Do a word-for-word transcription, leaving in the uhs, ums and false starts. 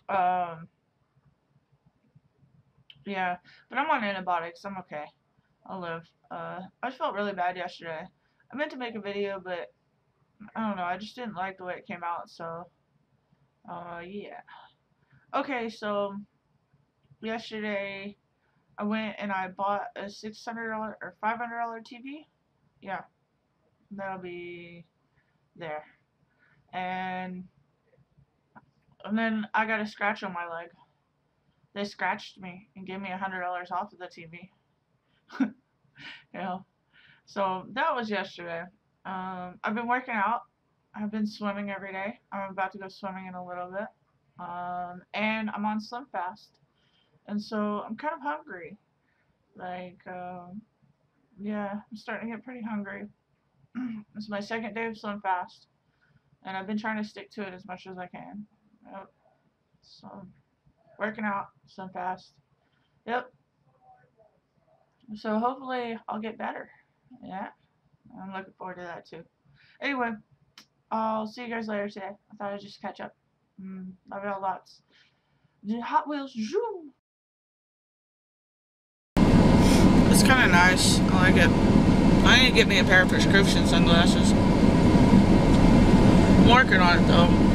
Um, yeah, but I'm on antibiotics. I'm okay. I'll live. Uh, I just felt really bad yesterday. I meant to make a video, but I don't know. I just didn't like the way it came out. So, uh, yeah. Okay, so yesterday I went and I bought a six hundred dollar or five hundred dollar T V. Yeah, that'll be there. And and then I got a scratch on my leg. They scratched me and gave me a hundred dollars off of the T V. You know. So that was yesterday. Um, I've been working out. I've been swimming every day. I'm about to go swimming in a little bit. Um, and I'm on Slim Fast. And so I'm kind of hungry. Like, um, yeah, I'm starting to get pretty hungry. It's my second day of Slim Fast. And I've been trying to stick to it as much as I can. Yep. So, working out, Slim Fast. Yep. So hopefully I'll get better. Yeah. I'm looking forward to that too. Anyway, I'll see you guys later today. I thought I'd just catch up. Mm, love y'all lots. Hot Wheels, zoom! It's kind of nice. I like it. I need to get me a pair of prescription sunglasses. I'm working on it though.